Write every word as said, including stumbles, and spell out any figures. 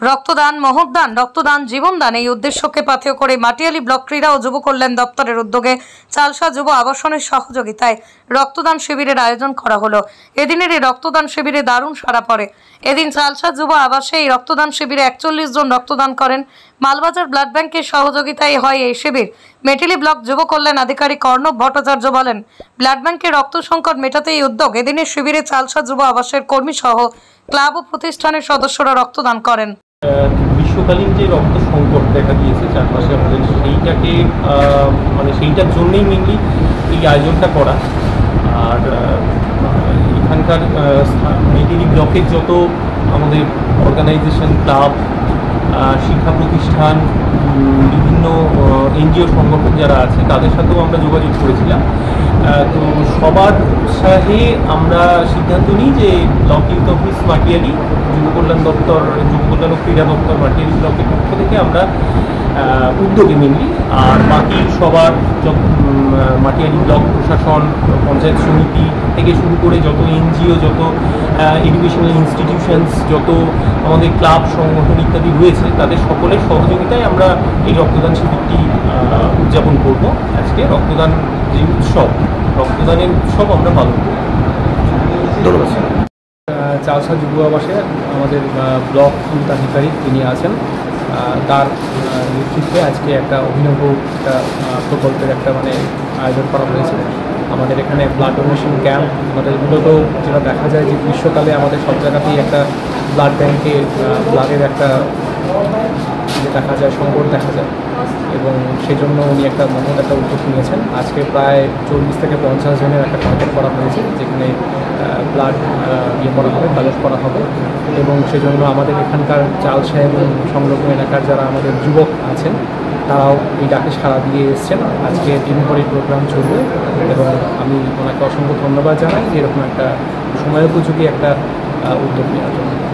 রক্তদান মহৎদান রক্তদান জীবনদান এই উদ্দেশ্যকে পাথেয় করে মাটিয়ালী ব্লক ক্রীড়া ও যুব কল্যাণ দপ্তরের উদ্যোগে চালসা যুব আবাসনের সহযোগিতায় রক্তদান শিবিরের আয়োজন করা হলো। এদিনের এই রক্তদান শিবিরে দারুণ সাড়া পড়ে। এদিন চালসা যুব আবাসে এই রক্তদান শিবিরে একচল্লিশ জন রক্তদান করেন। মালবাজার ব্লাড ব্যাংকের সহযোগিতায় হয় এই শিবির। মেটেলি ব্লক যুব কল্যাণ আধিকারিক অর্ণব ভট্টাচার্য বলেন, ব্লাড ব্যাংকের রক্ত সংকট মেটাতে এই উদ্যোগ। এদিনের শিবিরে চালসা যুব আবাসের কর্মী সহ ক্লাব ও প্রতিষ্ঠানের সদস্যরা রক্তদান করেন। গ্রীষ্মকালীন যে রক্ত সংকট দেখা দিয়েছে চারপাশে আমাদের, সেইটাকে মানে সেইটার জন্যই মেনলি এই আয়োজনটা করা। আর এখানকার মেটেলি ব্লকের যত আমাদের অর্গানাইজেশন, ক্লাব, শিক্ষা প্রতিষ্ঠান, বিভিন্ন এনজিও সংগঠন যারা আছে তাদের সাথেও আমরা যোগাযোগ করেছিলাম। তো সবার উৎসাহে আমরা সিদ্ধান্ত নিই যে ব্লক ইউথ অফিস মাটিয়ালী, যুব কল্যাণ দপ্তর, যুব কল্যাণ ও ক্রীড়া দপ্তর মাটিয়ালী ব্লকের পক্ষ থেকে আমরা উদ্যোগে মেনলি, আর বাকি সবার মাটিয়ালী ব্লক প্রশাসন, পঞ্চায়েত সমিতি থেকে শুরু করে যত এনজিও, যত এডুকেশনাল ইনস্টিটিউশনস, যত আমাদের ক্লাব সংগঠন ইত্যাদি রয়েছে, তাদের সকলের সহযোগিতায় আমরা এই রক্তদান শিবিরটি উদযাপন করব। আজকে রক্তদান যে উৎসব, রক্তদানের উৎসব আমরা পালন করব। ধন্যবাদ। চালসা যুব আবাসে আমাদের ব্লক ইউথ আধিকারিক তিনি আছেন, তার নেতৃত্বে আজকে একটা অভিনব একটা প্রকল্পের একটা মানে আয়োজন করা হয়েছে। আমাদের এখানে ব্লাড ডোনেশন ক্যাম্প, আমাদের মূলত যেটা দেখা যায় যে গ্রীষ্মকালে আমাদের সব জায়গাতেই একটা ব্লাড ব্যাংকে ব্লাডের একটা দেখা যায় সংকট দেখা যায়, এবং সেই জন্য উনি একটা মহৎ একটা উদ্যোগ নিয়েছেন। আজকে প্রায় চল্লিশ থেকে পঞ্চাশ জনের একটা টার্গেট করা হয়েছে, যেখানে ব্লাড ইয়ে করা হবে, কালেক্ট করা হবে, এবং সেই জন্য আমাদের এখানকার চালসা এবং সংলগ্ন এলাকার যারা আমাদের যুবক আছেন তারাও এই ডাকে সাড়া দিয়ে এসছেন। আজকে দিনভর এই প্রোগ্রাম চলবে, এবং আমি ওনাকে অসংখ্য ধন্যবাদ জানাই যে এরকম একটা সময়োপযোগী একটা উদ্যোগ নেওয়ার জন্য।